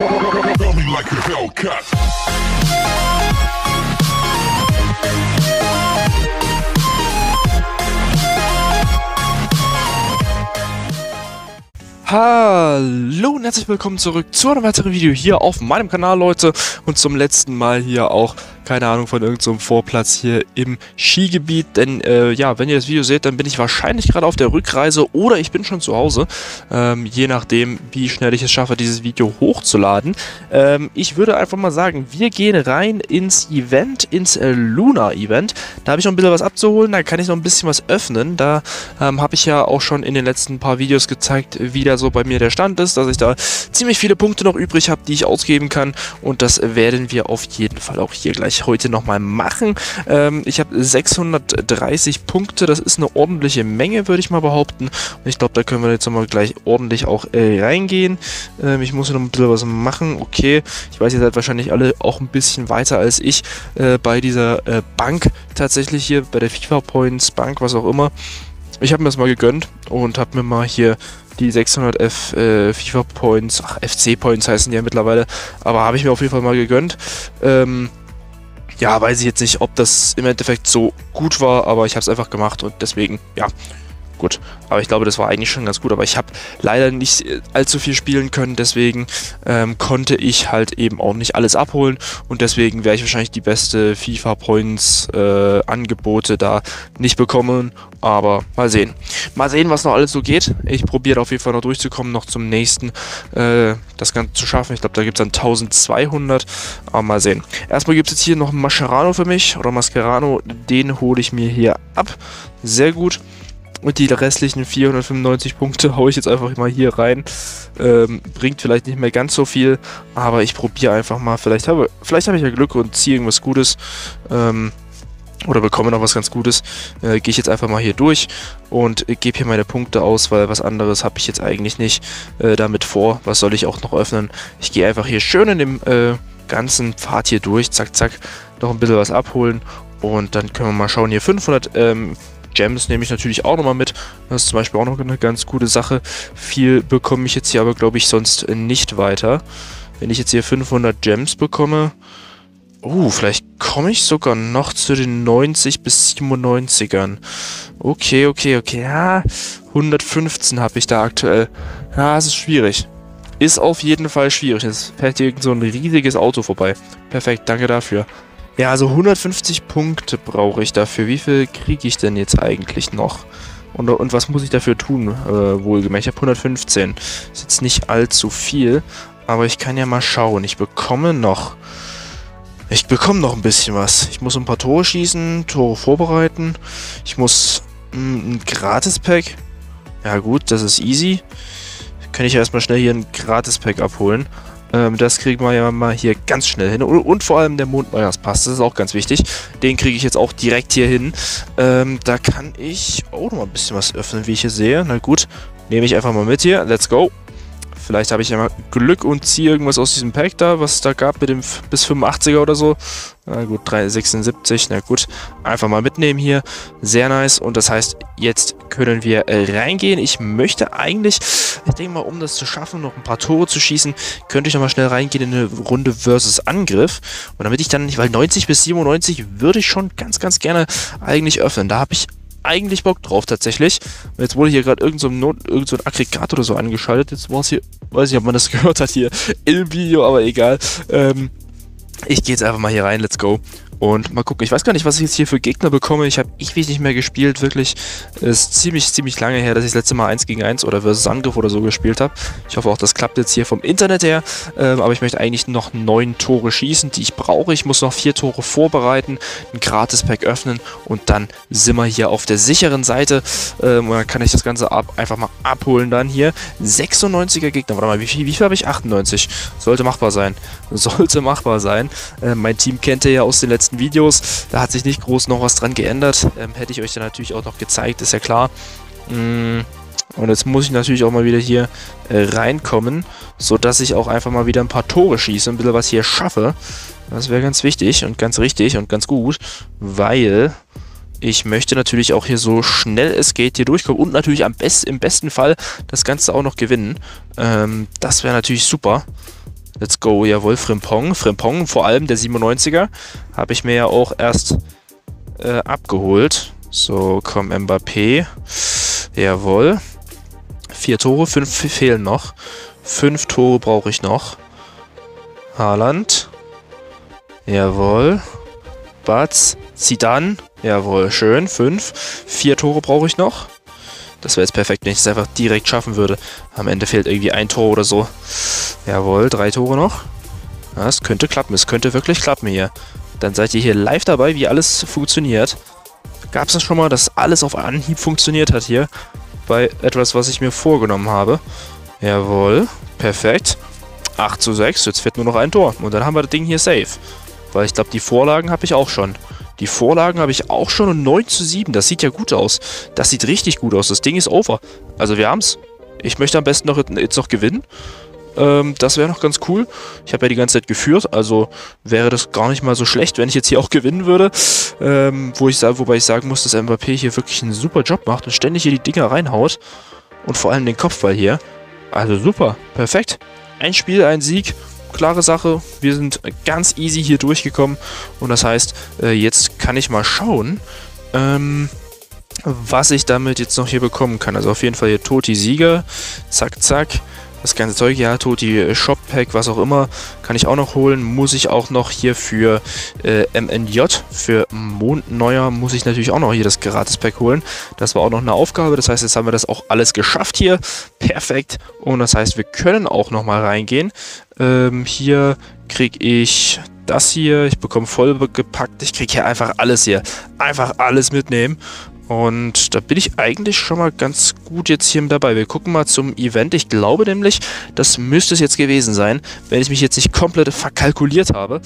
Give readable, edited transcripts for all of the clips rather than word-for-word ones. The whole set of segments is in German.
Tell me like a Hellcat. Hallo und herzlich willkommen zurück zu einem weiteren Video hier auf meinem Kanal, Leute. Und zum letzten Mal hier auch, keine Ahnung, von irgendeinem Vorplatz hier im Skigebiet. Denn, ja, wenn ihr das Video seht, dann bin ich wahrscheinlich gerade auf der Rückreise oder ich bin schon zu Hause. Je nachdem, wie schnell ich es schaffe, dieses Video hochzuladen. Ich würde einfach mal sagen, wir gehen rein ins Event, ins Luna-Event. Da habe ich noch ein bisschen was abzuholen, da kann ich noch ein bisschen was öffnen. Da habe ich ja auch schon in den letzten paar Videos gezeigt, wie da so bei mir der Stand ist, dass ich da ziemlich viele Punkte noch übrig habe, die ich ausgeben kann, und das werden wir auf jeden Fall auch hier gleich heute nochmal machen. Ich habe 630 Punkte, das ist eine ordentliche Menge, würde ich mal behaupten, und ich glaube, da können wir jetzt nochmal gleich ordentlich auch reingehen. Ich muss hier noch ein bisschen was machen, okay, ich weiß, ihr seid wahrscheinlich alle auch ein bisschen weiter als ich bei dieser Bank, tatsächlich hier bei der FIFA Points Bank, was auch immer. Ich habe mir das mal gegönnt und habe mir mal hier die 600 FIFA Points, FC Points heißen die ja mittlerweile, aber habe ich mir auf jeden Fall mal gegönnt. Ja, weiß ich jetzt nicht, ob das im Endeffekt so gut war, aber ich habe es einfach gemacht und deswegen, ja, gut. Aber ich glaube, das war eigentlich schon ganz gut, aber ich habe leider nicht allzu viel spielen können, deswegen konnte ich halt eben auch nicht alles abholen und deswegen werde ich wahrscheinlich die beste FIFA Points Angebote da nicht bekommen, aber mal sehen. Mal sehen, was noch alles so geht. Ich probiere auf jeden Fall noch durchzukommen, noch zum nächsten, das Ganze zu schaffen. Ich glaube, da gibt es dann 1200, aber mal sehen. Erstmal gibt es jetzt hier noch einen Mascherano für mich, oder Mascherano, den hole ich mir hier ab. Sehr gut. Und die restlichen 495 Punkte haue ich jetzt einfach mal hier rein. Bringt vielleicht nicht mehr ganz so viel, aber ich probiere einfach mal. Vielleicht habe ich ja Glück und ziehe irgendwas Gutes. Oder bekomme noch was ganz Gutes. Gehe ich jetzt einfach mal hier durch und gebe hier meine Punkte aus, weil was anderes habe ich jetzt eigentlich nicht damit vor. Was soll ich auch noch öffnen? Ich gehe einfach hier schön in dem ganzen Pfad hier durch. Zack, zack. Noch ein bisschen was abholen. Und dann können wir mal schauen. Hier 500 Gems nehme ich natürlich auch nochmal mit. Das ist zum Beispiel auch noch eine ganz gute Sache. Viel bekomme ich jetzt hier aber, glaube ich, sonst nicht weiter. Wenn ich jetzt hier 500 Gems bekomme... vielleicht komme ich sogar noch zu den 90 bis 97ern. Okay. Ja, 115 habe ich da aktuell. Ja, es ist schwierig. Ist auf jeden Fall schwierig. Es fährt hier so ein riesiges Auto vorbei. Perfekt, danke dafür. Ja, also 150 Punkte brauche ich dafür. Wie viel kriege ich denn jetzt eigentlich noch? Und was muss ich dafür tun, wohlgemerkt? Ich habe 115. Ist jetzt nicht allzu viel, aber ich kann ja mal schauen. Ich bekomme noch ein bisschen was. Ich muss ein paar Tore schießen, Tore vorbereiten. Ich muss ein Gratis-Pack. Ja gut, das ist easy. Kann ich ja erstmal schnell hier ein Gratis-Pack abholen. Das kriegen wir ja mal hier ganz schnell hin. Und vor allem der Mondneujahrspass, das ist auch ganz wichtig. Den kriege ich jetzt auch direkt hier hin. Da kann ich auch noch mal ein bisschen was öffnen, wie ich hier sehe. Na gut, nehme ich einfach mal mit hier. Let's go. Vielleicht habe ich ja mal Glück und ziehe irgendwas aus diesem Pack da, was es da gab mit dem bis 85er oder so. Na gut, 376, na gut. Einfach mal mitnehmen hier. Sehr nice. Und das heißt, jetzt können wir reingehen. Ich möchte eigentlich, ich denke mal, um das zu schaffen, noch ein paar Tore zu schießen, könnte ich nochmal schnell reingehen in eine Runde versus Angriff. Und damit ich dann nicht, weil 90 bis 97 würde ich schon ganz gerne eigentlich öffnen. Da habe ich eigentlich Bock drauf, tatsächlich. Und jetzt wurde hier gerade irgend so ein Aggregat oder so angeschaltet. Jetzt war es hier, weiß nicht, ob man das gehört hat hier im Video, aber egal. Ich gehe jetzt einfach mal hier rein, let's go. Und mal gucken, ich weiß gar nicht, was ich jetzt hier für Gegner bekomme. Ich habe ewig nicht mehr gespielt, wirklich. Es ist ziemlich lange her, dass ich das letzte Mal 1 gegen 1 oder versus Angriff oder so gespielt habe. Ich hoffe auch, das klappt jetzt hier vom Internet her. Aber ich möchte eigentlich noch 9 Tore schießen, die ich brauche. Ich muss noch 4 Tore vorbereiten, ein Gratis-Pack öffnen und dann sind wir hier auf der sicheren Seite. Und dann kann ich das Ganze einfach mal abholen dann hier. 96er Gegner, warte mal, wie viel habe ich? 98. Sollte machbar sein. Mein Team kennt ihr ja aus den letzten Videos. Da hat sich nicht groß noch was dran geändert. Hätte ich euch dann natürlich auch noch gezeigt, ist ja klar. Und jetzt muss ich natürlich auch mal wieder hier reinkommen, sodass ich auch einfach mal wieder ein paar Tore schieße und ein bisschen was hier schaffe. Das wäre ganz wichtig und ganz richtig und ganz gut, weil ich möchte natürlich auch hier so schnell es geht hier durchkommen und natürlich im besten Fall das Ganze auch noch gewinnen. Das wäre natürlich super. Let's go, jawohl, Frimpong. Frimpong, vor allem der 97er, habe ich mir ja auch erst abgeholt. So, komm, Mbappé. Jawohl. 4 Tore, 5 fehlen noch. 5 Tore brauche ich noch. Haaland. Jawohl. Batz. Zidane. Jawohl, schön. 5. 4 Tore brauche ich noch. Das wäre jetzt perfekt, wenn ich es einfach direkt schaffen würde. Am Ende fehlt irgendwie ein Tor oder so. Jawohl, 3 Tore noch. Ja, es könnte klappen, es könnte wirklich klappen hier. Dann seid ihr hier live dabei, wie alles funktioniert. Gab es das schon mal, dass alles auf Anhieb funktioniert hat hier? Bei etwas, was ich mir vorgenommen habe. Jawohl, perfekt. 8:6, jetzt fehlt nur noch ein Tor. Und dann haben wir das Ding hier safe. Weil ich glaube, die Vorlagen habe ich auch schon. Die Vorlagen habe ich auch schon und 9:7. Das sieht ja gut aus. Das sieht richtig gut aus. Das Ding ist over. Also wir haben es. Ich möchte am besten jetzt noch gewinnen. Das wäre noch ganz cool. Ich habe ja die ganze Zeit geführt. Also wäre das gar nicht mal so schlecht, wenn ich jetzt hier auch gewinnen würde. Wobei ich sagen muss, dass Mbappé hier wirklich einen super Job macht und ständig hier die Dinger reinhaut. Und vor allem den Kopfball hier. Also super. Perfekt. Ein Spiel, ein Sieg. Klare Sache, wir sind ganz easy hier durchgekommen und das heißt, jetzt kann ich mal schauen, was ich damit jetzt noch hier bekommen kann. Also auf jeden Fall hier Toti Sieger, zack, zack, das ganze Zeug, ja, Toti Shop Pack, was auch immer, kann ich auch noch holen. Muss ich auch noch hier für MNJ, für Mondneuer, muss ich natürlich auch noch hier das Gratis-Pack holen. Das war auch noch eine Aufgabe, das heißt, jetzt haben wir das auch alles geschafft hier. Perfekt. Und das heißt, wir können auch nochmal reingehen. Hier kriege ich das hier, ich bekomme voll gepackt, ich kriege hier einfach alles hier. Einfach alles mitnehmen. Und da bin ich eigentlich schon mal ganz gut jetzt hier dabei. Wir gucken mal zum Event. Ich glaube nämlich, das müsste es jetzt gewesen sein, wenn ich mich jetzt nicht komplett verkalkuliert habe.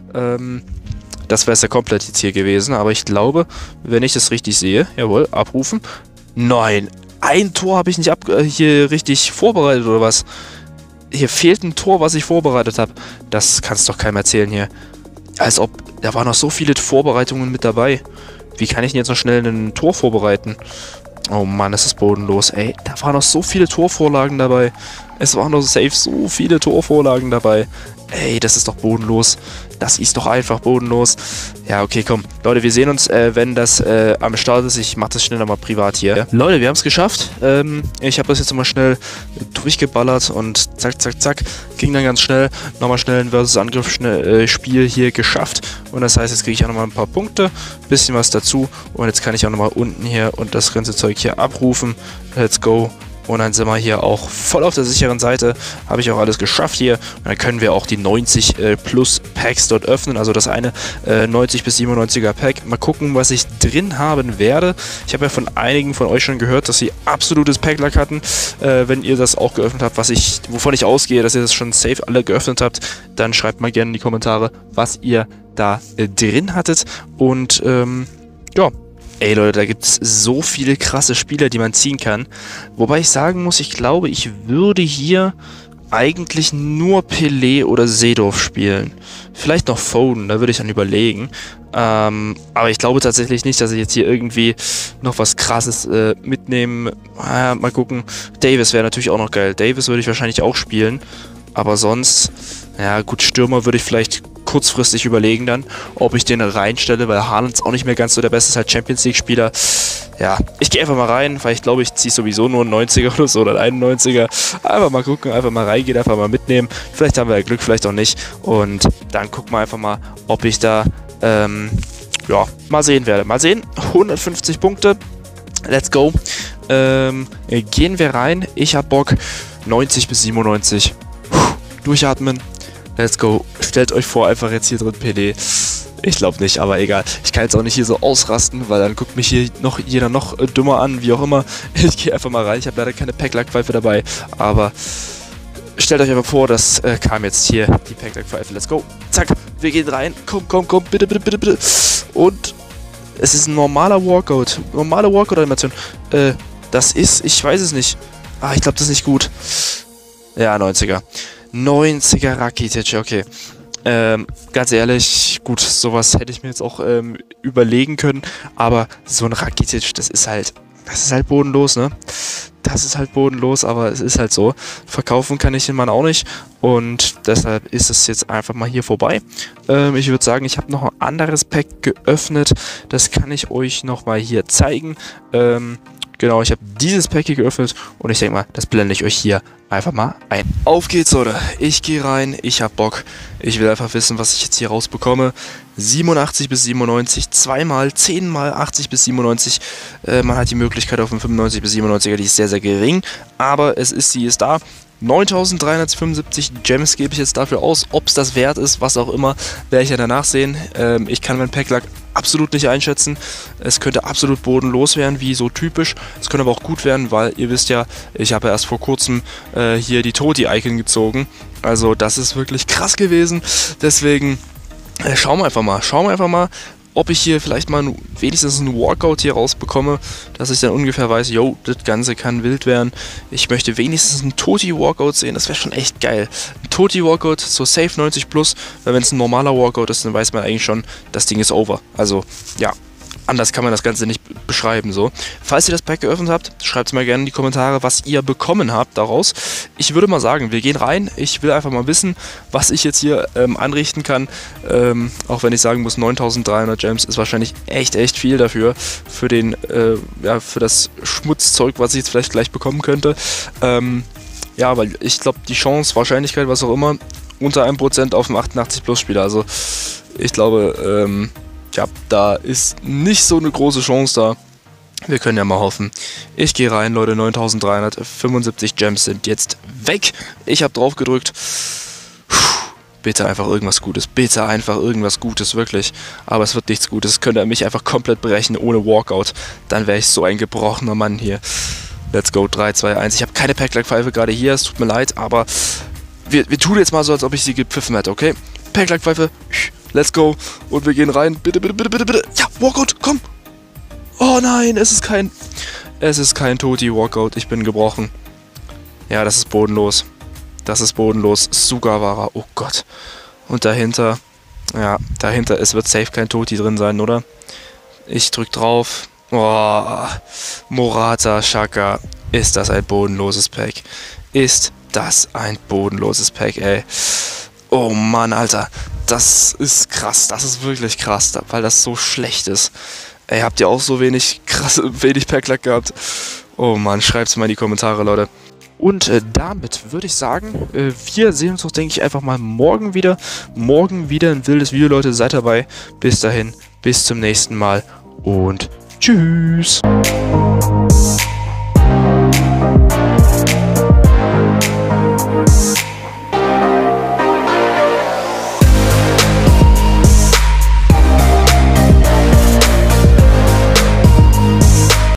Das wäre es ja komplett jetzt hier gewesen. Aber ich glaube, wenn ich das richtig sehe, jawohl, abrufen. Nein, ein Tor habe ich nicht hier richtig vorbereitet oder was? Hier fehlt ein Tor, was ich vorbereitet habe. Das kannst doch keinem erzählen hier. Als ob, da waren noch so viele Vorbereitungen mit dabei. Wie kann ich denn jetzt noch schnell ein Tor vorbereiten? Oh Mann, das ist bodenlos, ey. Da waren noch so viele Torvorlagen dabei. Es waren noch safe so viele Torvorlagen dabei. Ey, das ist doch bodenlos. Das ist doch einfach bodenlos. Ja, okay, komm. Leute, wir sehen uns, wenn das am Start ist. Ich mache das schnell nochmal privat hier. Ja. Leute, wir haben es geschafft. Ich habe das jetzt nochmal schnell durchgeballert und zack, zack, zack. Ging dann ganz schnell. Nochmal schnell ein Versus-Angriff-Spiel hier geschafft. Und das heißt, jetzt kriege ich auch nochmal ein paar Punkte. Bisschen was dazu. Und jetzt kann ich auch nochmal unten hier und das ganze Zeug hier abrufen. Let's go. Und dann sind wir hier auch voll auf der sicheren Seite. Habe ich auch alles geschafft hier. Und dann können wir auch die 90 plus Packs dort öffnen. Also das eine 90 bis 97er Pack. Mal gucken, was ich drin haben werde. Ich habe ja von einigen von euch schon gehört, dass sie absolutes Pack-Luck hatten. Wenn ihr das auch geöffnet habt, wovon ich ausgehe, dass ihr das schon safe alle geöffnet habt, dann schreibt mal gerne in die Kommentare, was ihr da drin hattet. Und ja. Ey Leute, da gibt es so viele krasse Spieler, die man ziehen kann. Wobei ich sagen muss, ich glaube, ich würde hier eigentlich nur Pelé oder Seedorf spielen. Vielleicht noch Foden, da würde ich dann überlegen. Aber ich glaube tatsächlich nicht, dass ich jetzt hier irgendwie noch was Krasses mitnehme. Mal gucken. Davis wäre natürlich auch noch geil. Davis würde ich wahrscheinlich auch spielen. Aber sonst, ja gut, Stürmer würde ich vielleicht kurzfristig überlegen dann, ob ich den reinstelle, weil Haaland ist auch nicht mehr ganz so der beste, ist halt Champions League Spieler. Ja, ich gehe einfach mal rein, weil ich glaube, ich ziehe sowieso nur einen 90er oder so oder einen 91er. Einfach mal gucken, einfach mal reingehen, einfach mal mitnehmen. Vielleicht haben wir ja Glück, vielleicht auch nicht. Und dann gucken wir einfach mal, ob ich da, ja, mal sehen werde. Mal sehen, 150 Punkte. Let's go. Gehen wir rein. Ich hab Bock. 90 bis 97. Durchatmen. Let's go. Stellt euch vor, einfach jetzt hier drin Pelé. Ich glaube nicht, aber egal. Ich kann jetzt auch nicht hier so ausrasten, weil dann guckt mich hier jeder noch dümmer an, wie auch immer. Ich gehe einfach mal rein. Ich habe leider keine Pack-Luck-Pfeife dabei, aber stellt euch einfach vor, das kam jetzt hier, die Pack-Luck-Pfeife. Let's go. Zack, wir gehen rein. Komm, komm, komm, bitte, bitte, bitte, bitte. Und es ist ein normaler Walkout. Normale Walkout-Animation. Das ist, ich weiß es nicht. Ich glaube, das ist nicht gut. Ja, 90er. 90er Rakitic, okay. Ganz ehrlich, gut, sowas hätte ich mir jetzt auch überlegen können, aber so ein Rakitic, das ist halt, das ist halt bodenlos, ne? Das ist halt bodenlos, aber es ist halt so. Verkaufen kann ich den Mann auch nicht und deshalb ist es jetzt einfach mal hier vorbei. Ich würde sagen, ich habe noch ein anderes Pack geöffnet. Das kann ich euch nochmal hier zeigen. Genau, ich habe dieses Pack hier geöffnet und ich denke mal, das blende ich euch hier einfach mal ein. Auf geht's, Leute. Ich gehe rein, ich habe Bock. Ich will einfach wissen, was ich jetzt hier rausbekomme. 87 bis 97, zweimal, 10 mal 80 bis 97. Man hat die Möglichkeit auf den 95 bis 97er, die ist sehr, sehr gering. Aber sie ist da. 9375 Gems gebe ich jetzt dafür aus. Ob es das wert ist, was auch immer, werde ich ja danach sehen. Ich kann mein Pack-Luck absolut nicht einschätzen. Es könnte absolut bodenlos werden, wie so typisch. Es könnte aber auch gut werden, weil ihr wisst ja, ich habe ja erst vor kurzem hier die Toti-Icon gezogen. Also das ist wirklich krass gewesen. Deswegen schauen wir einfach mal, ob ich hier vielleicht mal wenigstens einen Walkout hier rausbekomme, dass ich dann ungefähr weiß, yo, das Ganze kann wild werden. Ich möchte wenigstens einen Toti-Walkout sehen, das wäre schon echt geil. Ein Toti-Walkout, so safe 90 plus, weil wenn es ein normaler Walkout ist, dann weiß man eigentlich schon, das Ding ist over. Also, ja. Anders kann man das Ganze nicht beschreiben, so. Falls ihr das Pack geöffnet habt, schreibt es mal gerne in die Kommentare, was ihr bekommen habt daraus. Ich würde mal sagen, wir gehen rein. Ich will einfach mal wissen, was ich jetzt hier anrichten kann. Auch wenn ich sagen muss, 9300 Gems ist wahrscheinlich echt viel dafür. Für für das Schmutzzeug, was ich jetzt vielleicht gleich bekommen könnte. Ja, weil ich glaube, die Chance, Wahrscheinlichkeit, was auch immer, unter 1% auf dem 88 Plus Spieler. Also, ich glaube, ja, da ist nicht so eine große Chance da. Wir können ja mal hoffen. Ich gehe rein, Leute. 9375 Gems sind jetzt weg. Ich habe drauf gedrückt. Bitte einfach irgendwas Gutes. Bitte einfach irgendwas Gutes, wirklich. Aber es wird nichts Gutes. Könnte er mich einfach komplett brechen ohne Walkout. Dann wäre ich so ein gebrochener Mann hier. Let's go. 3, 2, 1. Ich habe keine Pack-Luck-Pfeife gerade hier. Es tut mir leid, aber wir tun jetzt mal so, als ob ich sie gepfiffen hätte, okay? Pack-Luck-Pfeife. Let's go. Und wir gehen rein. Bitte. Ja, Walkout, komm. Oh nein, es ist kein Toti-Walkout. Ich bin gebrochen. Ja, das ist bodenlos. Sugawara, oh Gott. Und dahinter, es wird safe kein Toti drin sein, oder? Ich drück drauf. Oh, Morata, Shaka. Ist das ein bodenloses Pack? Ey. Oh Mann, Alter. Das ist krass. Das ist wirklich krass, weil das so schlecht ist. Ey, habt ihr auch so wenig Pack-Luck gehabt? Oh Mann, schreibt's mal in die Kommentare, Leute. Und damit würde ich sagen, wir sehen uns doch, denke ich, einfach mal morgen wieder. Morgen wieder ein wildes Video, Leute. Seid dabei. Bis dahin, bis zum nächsten Mal und tschüss.